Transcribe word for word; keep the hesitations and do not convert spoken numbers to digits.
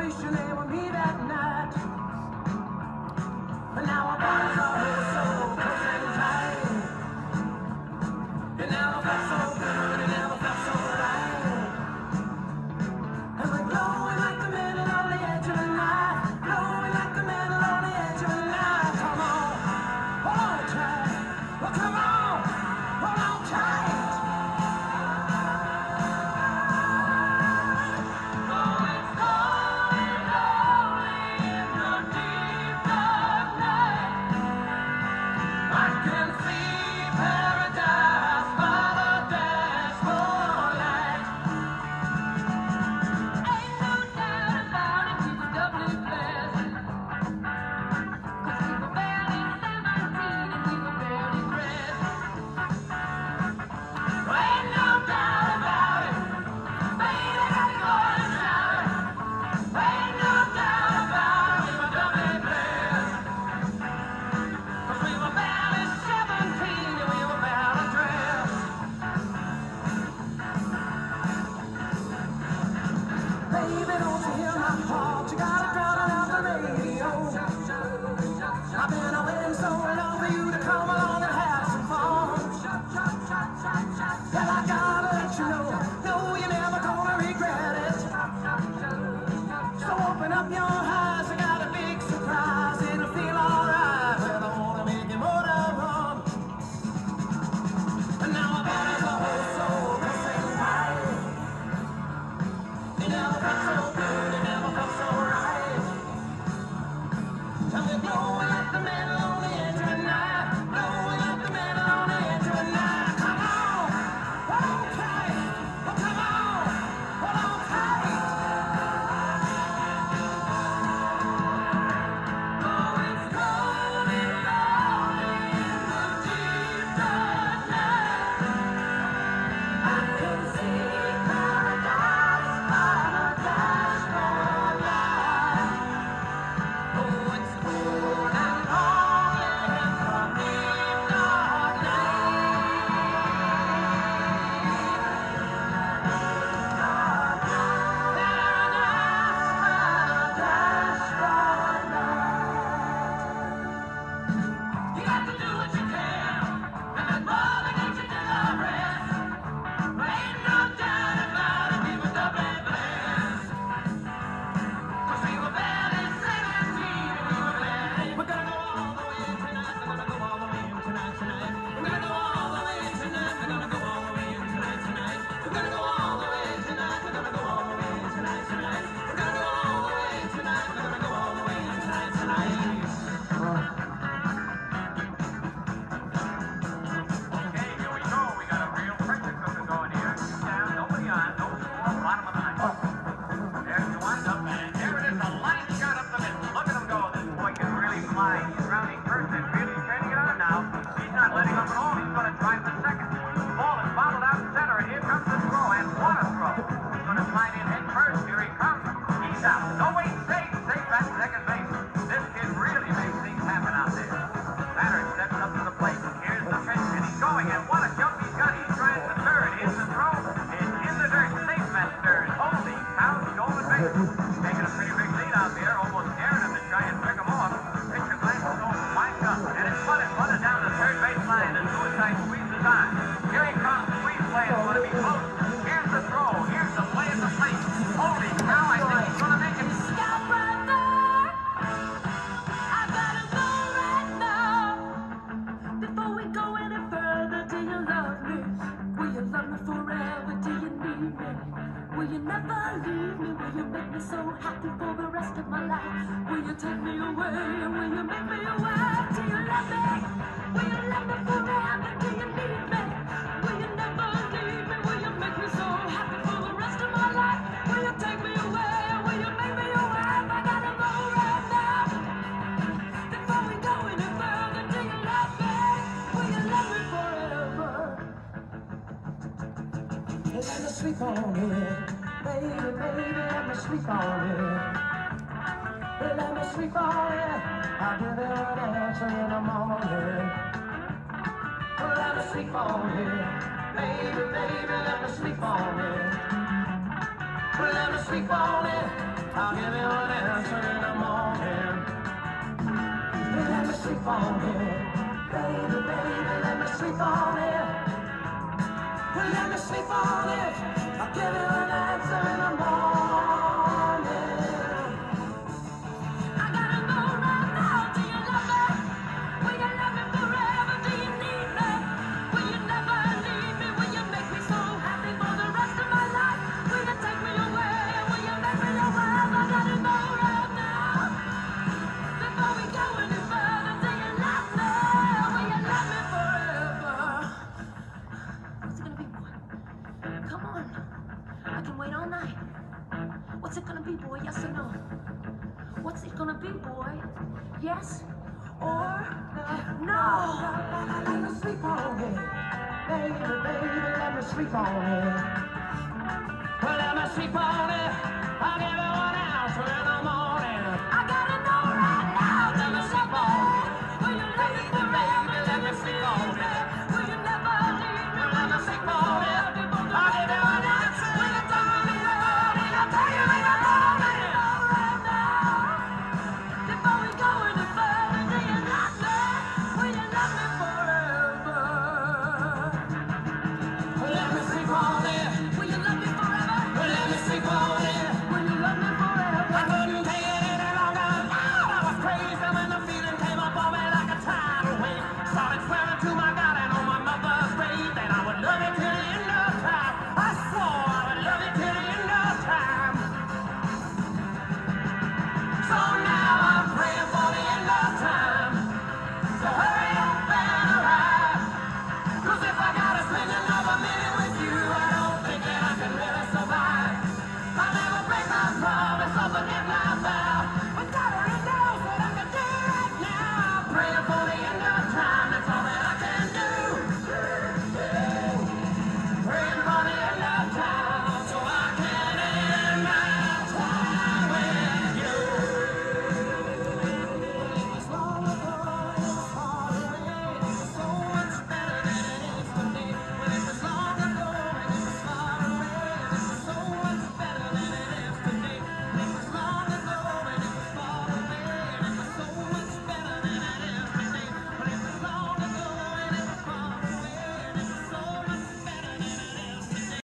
wish your name would be that night. But now our bodies are so close and tight. It never felt so good, it never felt so right. And we're glowing like the middle on the edge of the night. Glowing like the middle on the edge of the night. Come on, hold on tight. Well, come on, hold on tight. Sleep on it, baby, baby, let me sleep on it. Let me sleep on it, I'll give you an answer in the morning. Let me sleep on it, baby, baby, let me sleep on it. Well, let me sleep on it. I'll give you an answer in the morning. Well, let me sleep on it. Baby, baby, let me sleep on it. Well, let me sleep on it. I'll give you an answer in the morning. I gotta know right now, do you love me? Will you love me forever? Do you need me? Will you never leave me? Will you make me so happy for the rest of my life? Will you take me away? Will you make me your wife? I gotta know right now, before we go any further. Do you love me? Will you love me forever? What's it gonna be, boy? Come on, I can wait all night. What's it gonna be, boy? Yes or no? What's it gonna be, boy? Yes or no? Let me sleep on it. Baby, baby, let me sleep on it. Well, let me sleep on it. I'll give you one answer in the morning.